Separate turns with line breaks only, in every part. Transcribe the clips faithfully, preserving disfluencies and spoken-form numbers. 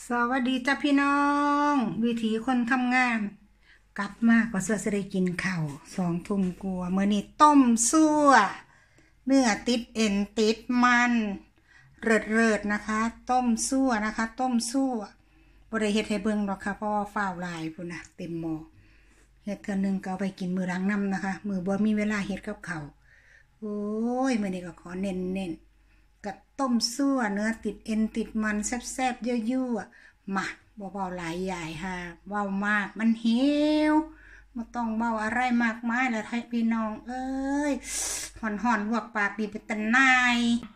สวัสดีจ้าพี่น้องวิถีคนทำงานกลับมาก็เสื้อจะได้กินข้าวสองทุ่มกลัวเมื่อนี้ต้มซั่วเนื้อติดเอ็นติดมันเริดเริดนะคะต้มซั่วนะคะต้มซั่วบริเฮ็ดให้เบิ่งหรอกค่ะเพราะว่าฝ้าวลายพุ่นนะเต็มหม้อเฮ็ดเทื่อนึงก็เอาไปกินมื้อหลังนำนะคะมื้อบ่มีเวลาเฮ็ดกับข้าวโอ้ยมื้อนี้ก็ขอเน้นๆกับต้มซั่วเนื้อติดเอ็นติดมันแซ่บๆยั่วๆมาบ่เบาหลายใหญ่ค่ะเบามากมันหิวไม่ต้องเบาอะไรมากมายแล้วให้พี่น้องเอ้ยห่อนห่อนลวกปากดีเป็นตะนาย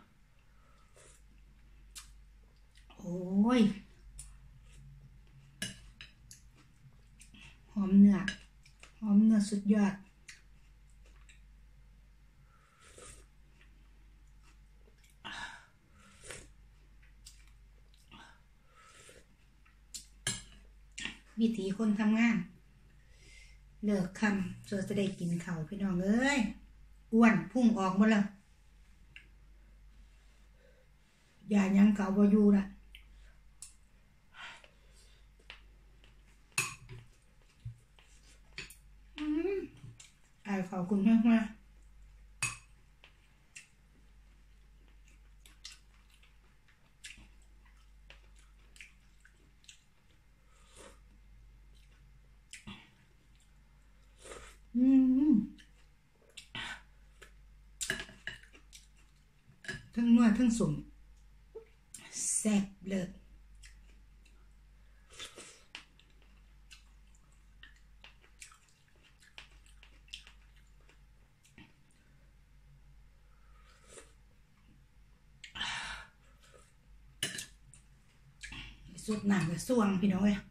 โอ้ยหอมเนื้อหอมเนื้อสุดยอดวิถีคนทำงานเลิกคำส่วนจะได้กินข้าวพี่น้องเอ้ยอ้วนพุ่งออกหมดแล้วอย่ายังเก่าบ่อยู่ละอืมไอ้ขอบคุณมากมากอืมทั้งนัวทั้งสมแซ่บเลยสุดหนักเลยส่วงพี่น้องเอ้ย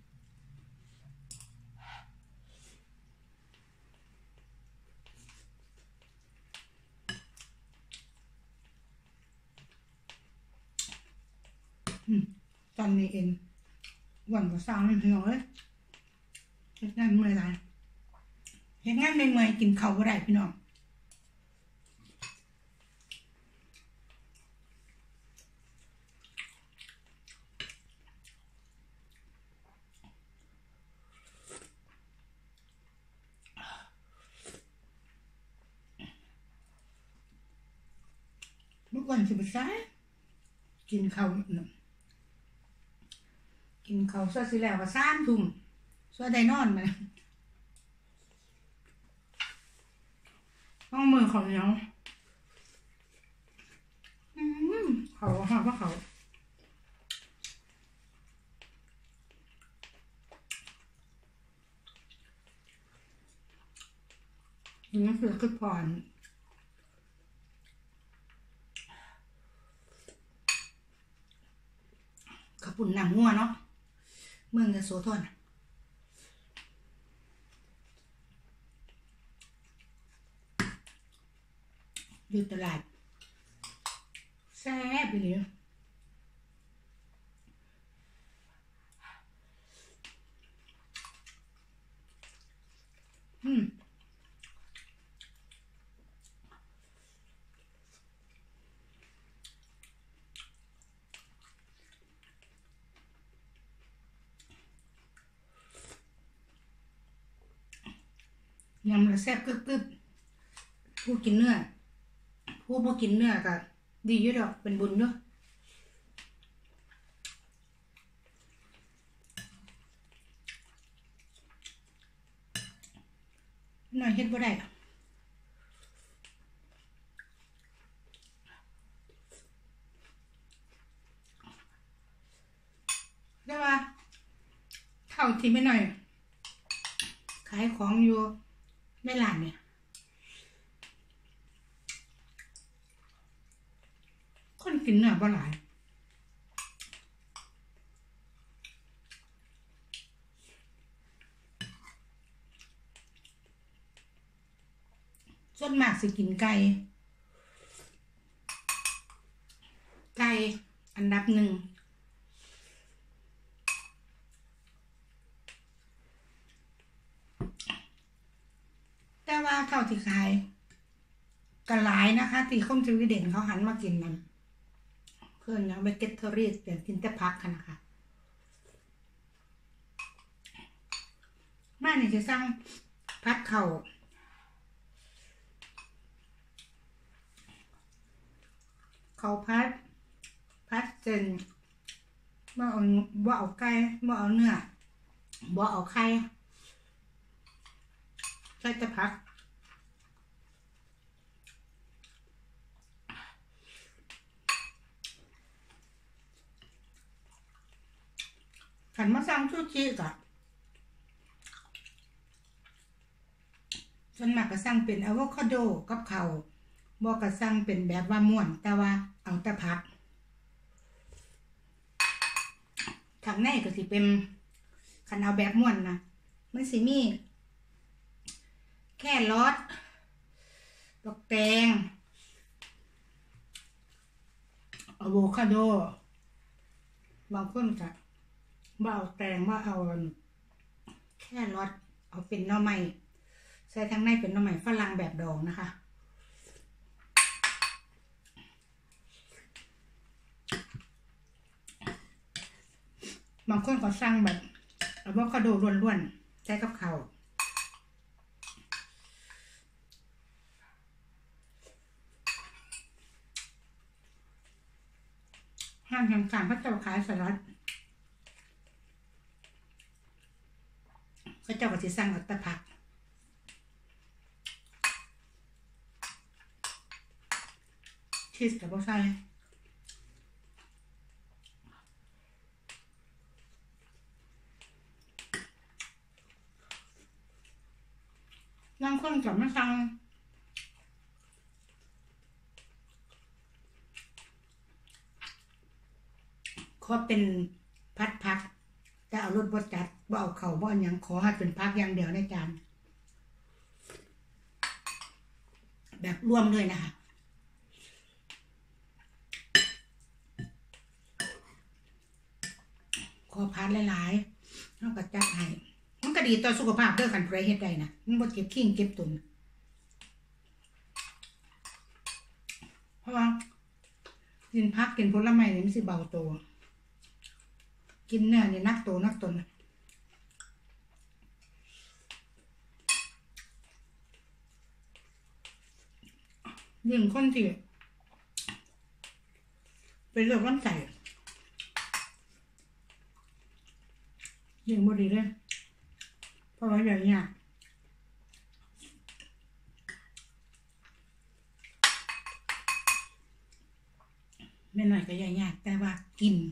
ตอนนี้เองวันก็สร้างไม่พี่น้องเอ้ยเฮ็ดงานเมื่อยไรเฮ็ดงานเมื่อยกินข้าวก็ได้พี่น้องเมื่อก่อนสิบสายกินข้าวกินข้าวซะสิแล้วก็สามทุ่มซะได้นอนมาต้องมือเขาเหนียวอืมเขาหอมว่าเขาอย่างนี้คือคือผ่อนขับปุ่นหนังงัวเนาะเมืองยโสธรอยู่ตลาดแซ่บไปเลยอืมยำละแซ่บกึบๆผู้กินเนื้อผู้บ่กินเนื้อก็ดีอยู่ดอกเป็นบุญด้วยหน่อยเฮ็ดบ่ได้ได้ว่าเท่าที่ไม่หน่อยขายของอยู่ในร้านเนี่ยคนกินเนื้อบ่หลายส่วนมากสิกินไก่ไก่อันดับหนึ่งแต่ว่าเท่าที่ขายก็หลายนะคะที่คมสวีเดนเขาหันมากินมันเพื่อนยังเบเกตเทอรี่เปลี่ยนกินแต่พักกันนะคะานนี่จะสั่งพัดเข่าเขาพัดพัดเจนบ่เอาบ่เอาไก่บ่เอาเนื้อบ่เอาไข่ใส่แต่ผักขันมาสั่งชูชีกะฉันมากก็สั่งเป็นอะโวคาโดกับข้าวบ่ก็สั่งเป็นแบบว่าม่วนแต่ว่าเอาแต่ผักข้างในก็สิเป็นคันเอาแบบม่วนนะมันสิมีแค่รสดอกแตงอะโวคาโดบางคนก็บ่เอาแตงบ่เอาแค่รสเอาเป็นหน่อไม้ใส่ทั้งในเป็นหน่อไม้ฝรั่งแบบดองนะคะบางคนก็สั่งแบบอะโวคาโดล้วนๆใส่กับข้าวห้างแห่งการพระเจ้าขายสลัดพระเจ้าก็จะสั่งอัตผักชีสกับบ่ใส่บางคนกับไม่สั่งขอเป็นพัดผักแต่เอารสบดจัดบ่เอาเข่าบ่เอาหยังขอให้เป็นผักอย่างเดียวในจานแบบรวมเลยนะคะขอพัดหลายๆเอากระจัดให้มันก็ดีต่อสุขภาพเด้อคันใครเฮ็ดได้นะมันบ่เก็บขี้เก็บตุนเพราะว่ากินผักกินผลไม้นี่มันสิเบาตัวกินเนื้อนี่นักโตนักตนเรื่องคนที่เป็นโรคลำไส้เรื่องบ่ดีเลยเพราะว่าอย่างเงี้ยไม่หน่อยก็ยากๆแต่ว่ากิน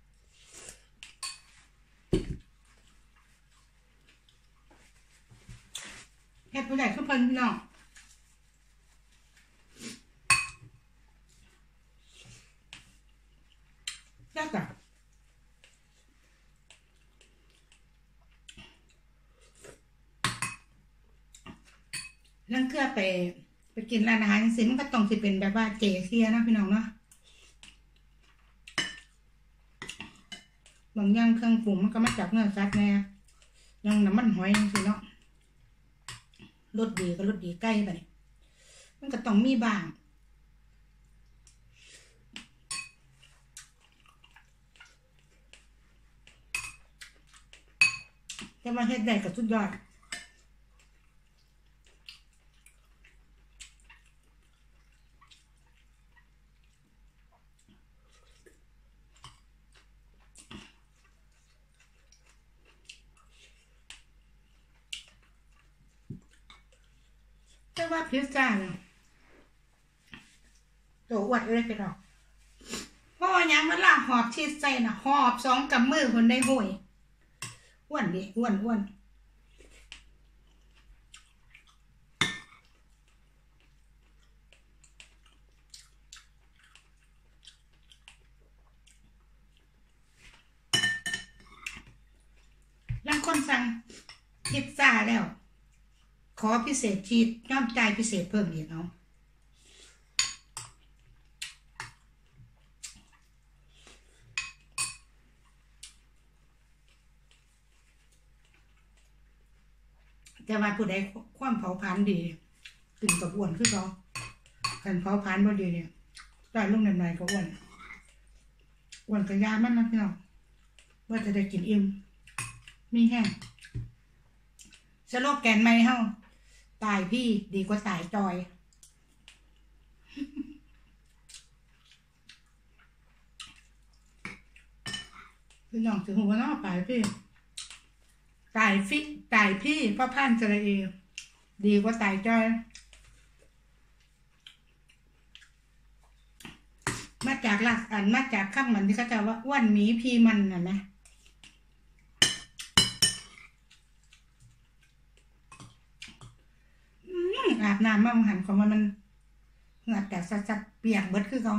เฮ็ดบ่ได้คือเพิ่นพี่น้องจักอ่ะนั่นคือไปไปกินร้านอาหารสิมันก็ต้องสิเป็นแบบว่าเจเซียนะพี่น้องเนาะบางอย่างเครื่องปรุงมันก็มาจากเนื้อสัตว์แน่ยังน้ำมันหอยสิเนาะรสดีก็รสดีใกล้ไปมันก็ต้องมีบ้างแต่ว่าเฮ็ดได้ก็สุดยอดแต่ว่าพิซซ่าเนี่ยตัวอวดเลยไปหรอกเพราะว่ายังเวลาหอบชีสใส่น่ะหอบสองกำมือคนได้ห่วยอ้วนดิอ้วนอ้วนยังคนสั่งพิซซ่าแล้วขอพิเศษชีสย่อมใจพิเศษเพิ่มอีกเอาแต่ว่าผู้ใดความเผาผลาญดีกินกับอ้วนคือเขาการเผาผลาญบ่ดีเนี่ยใส่ลงในไหนก็อ้วนอ้วนกับยามันนะพี่น้องว่าจะได้กินอิ่มมีแห้งสโลแกนไม่เฮาตายพี่ดีกว่าตายจอยพี่น้องถึงหัวน้อตายพี่ตายฟิตายพี่พ่อพันธุ์สระเอดีกว่าตายจอยมาจากหลักอันมาจากข้ามมันที่เขาจะว่าอ้วนหมีพีมันน่ะนะอาบน้ำมาหันของมันมันเหงื่อแตกสัดๆเปียกเบิดคือเขา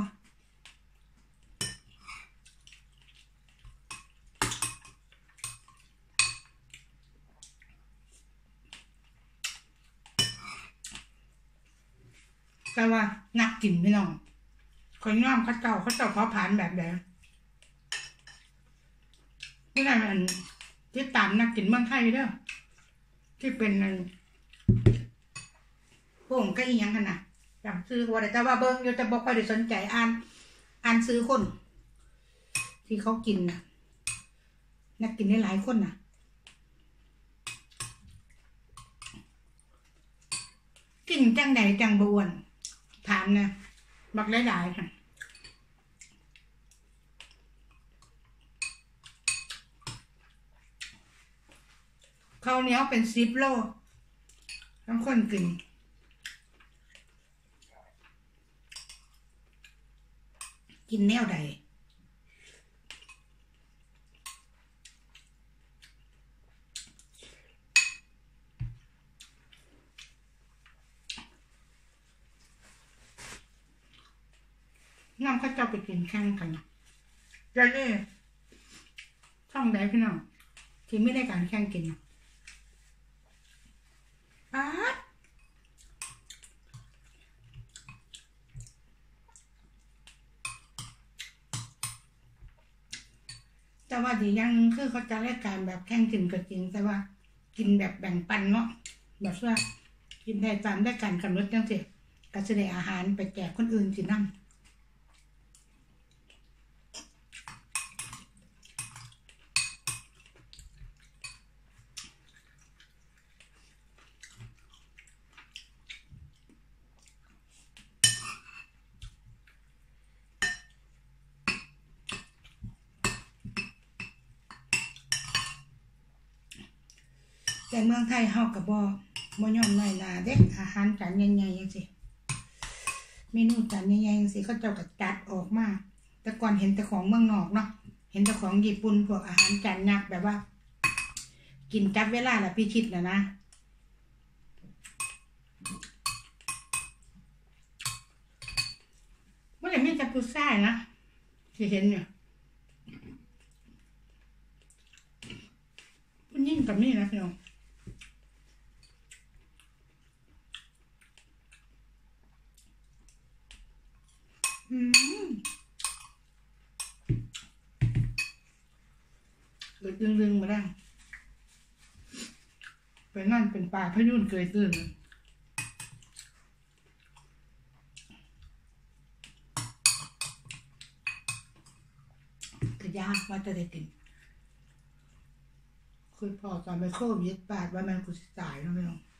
แต่ว่านักกินพี่น้องคนย่อมเขาเจ้าเขาเจ้าเขาผ่านแบบไหนนี่นมันที่ตามนักกินเมืองไทยเด้อที่เป็นพวกผมก็อีกอย่างกันนะจำซื้อว่าแต่ว่าเบิ้งอยู่แต่บอกว่าได้สนใจอ่านอ่านซื้อคนที่เขากินนะนักกินได้หลายคนนะกินจังใดจังบวนถามนะบักหลายๆค่ะข้าวเหนียวเป็นสิบโลทั้งคนกินกินแนวใดน้องเขาจะไปกินแข่งกันนะจะได้ช่องใดพี่น้องที่ไม่ได้การแข่งกินป๊าดแต่ว่าดียังคือเขาจะรายการแบบแข่งกินก็จริงแต่ว่ากินแบบแบ่งปันเนาะแบบว่ากินได้ตามได้การกำหนดจังสิก็จะได้อาหารไปแจกคนอื่นสินั่นแต่เมืองไทยเฮากับบ่บ่ยอมน้อยหน้าเด็กอาหารจานใหญ่ๆจังซี่เมนูจานใหญ่ๆจังซี่เขาเจ้าก็จัดออกมาแต่ก่อนเห็นแต่ของเมืองนอกเนาะเห็นแต่ของญี่ปุ่นพวกอาหารจานยักษ์แบบว่ากินจับเวลาละพิชิตน่ะนะบ่ได้มีแต่ผู้ชายนะที่เห็นเนี่ยผู้หญิงก็มีนะพี่น้องอืมเกิดลึงๆมาแล้วไปนั่นเป็นป่าพยุนเกยตื่นก็ยากว่าจะได้กินคือพอตอนไปโควิดปาดว่ามันกูจะตายแล้วไม่ลง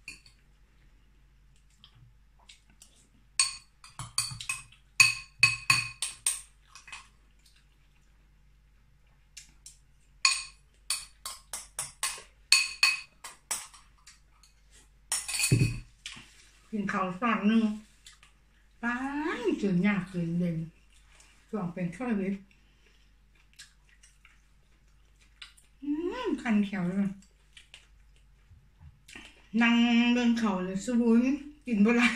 กินข้าวฝั่งนึงป้าจืดยากจืดเด่นส่วนเป็นโควิดคันแขวเลยนั่งเดินเขาเลยสบุนกินบ่ไร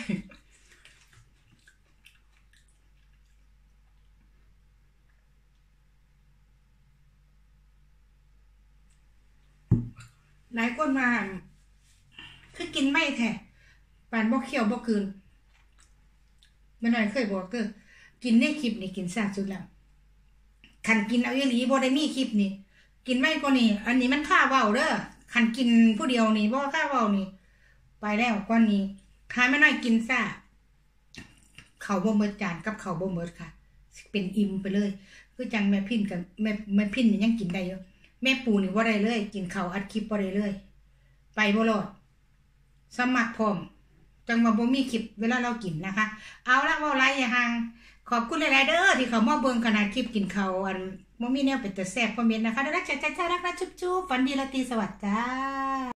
หลายคนมาคือกินไม่แท้ปานบ่เคี่ยวบ่คืนไม่หน่อยเคยบอกเด้อกินในคลิปนี่กินซาสุดแล้วคันกินเอาอีหลีบ่ได้มีคลิปนี่กินไม่ก็นี่อันนี้มันค่าเว้าเด้อคันกินผู้เดียวนี่บ่ค่าเว้านี่ไปแล้วก้อนนี้คายไม่น้อยกินซ่าเขาบ่เมิดจานกับเขาบ่เมิดค่ะเป็นอิ่มไปเลยคือจังแม่พินกับแม่แม่พินนี่ยังกินได้อยู่แม่ปูนี่บ่ได้เลยกินข้าวอัดคลิปบ่ได้เลยไปไปบ่โลดสมัครพร้อมจังว่าบ่มีคลิปเวลาเรากินนะคะเอาละเว้าหลายอย่าห่างขอบคุณหลายๆเด้อที่เขามาเบิ่งขนาดคลิปกินข้าวอันบ่มีแนวเป็นแต่แซ่บคอมเมนต์นะคะเด้อจ้าจ้ารักนะจุ๊บๆฝันดีราตรีสวัสดิ์จ้า